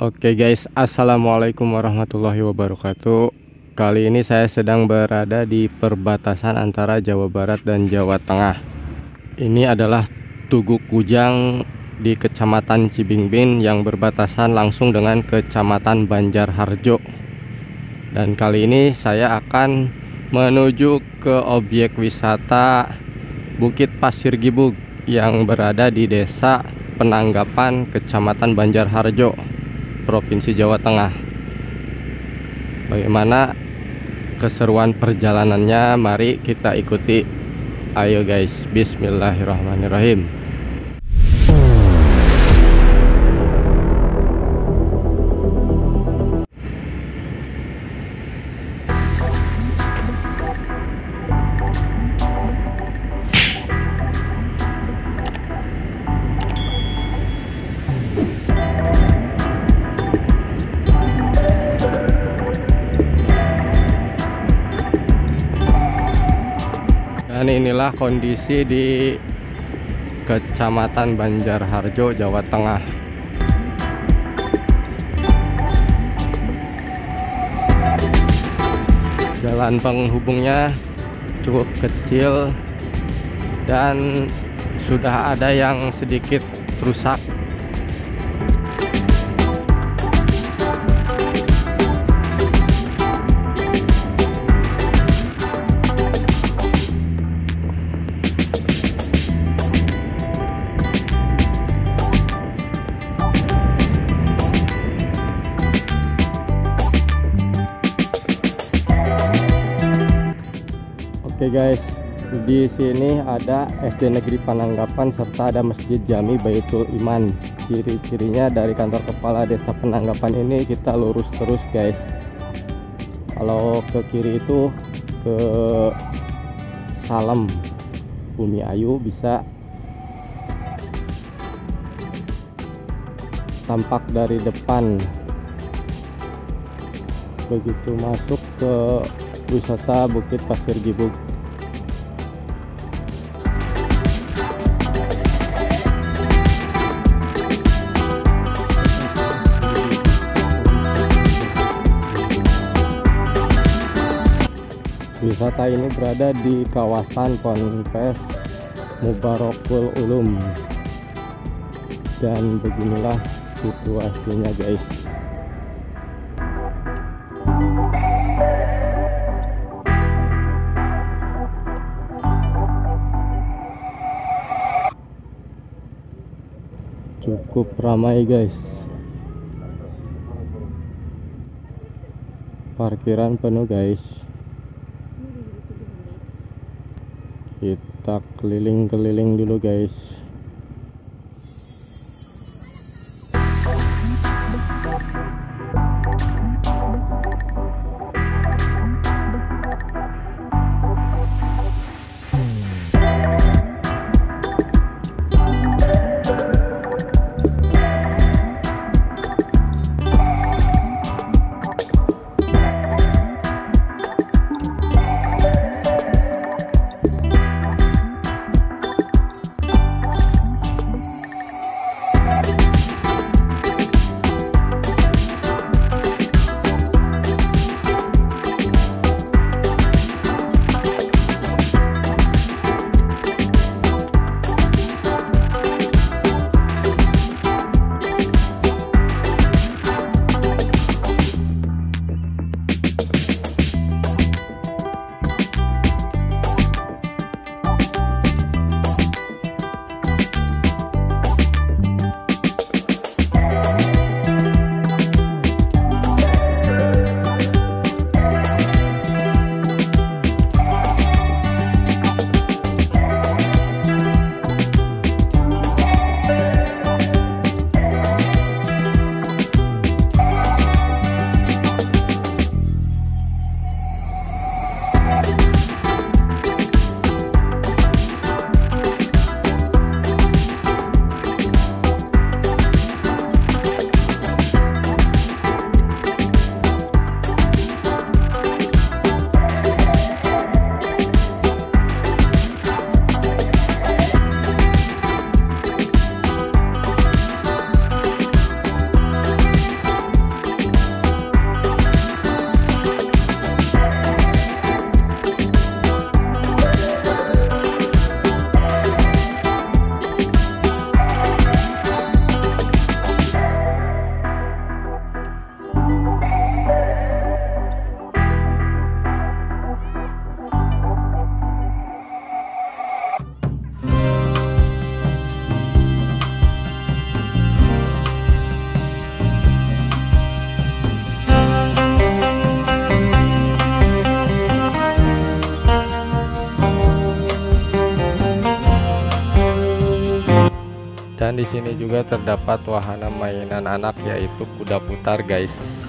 Oke guys, assalamualaikum warahmatullahi wabarakatuh. Kali ini saya sedang berada di perbatasan antara Jawa Barat dan Jawa Tengah. Ini adalah Tugu Kujang di Kecamatan Cibingbin yang berbatasan langsung dengan Kecamatan Banjarharjo. Dan kali ini saya akan menuju ke objek wisata Bukit Pasir Gibug yang berada di Desa Penanggapan, Kecamatan Banjarharjo, Provinsi Jawa Tengah. Bagaimana keseruan perjalanannya? Mari kita ikuti. Ayo guys, bismillahirrahmanirrahim. Dan inilah kondisi di Kecamatan Banjarharjo, Jawa Tengah. Jalan penghubungnya cukup kecil dan sudah ada yang sedikit rusak. Oke guys, di sini ada SD Negeri Penanggapan serta ada Masjid Jami Baitul Iman. Ciri-cirinya dari kantor kepala desa Penanggapan ini kita lurus terus guys. Kalau ke kiri itu ke Salem Bumi Ayu, bisa tampak dari depan. Begitu masuk ke wisata Bukit Pasir Gibug. Wisata ini berada di kawasan Ponpes Mubarakul Ulum. Dan beginilah situasinya guys. Cukup ramai guys. Parkiran penuh guys. Kita keliling-keliling dulu guys. Dan di sini juga terdapat wahana mainan anak yaitu kuda putar, guys.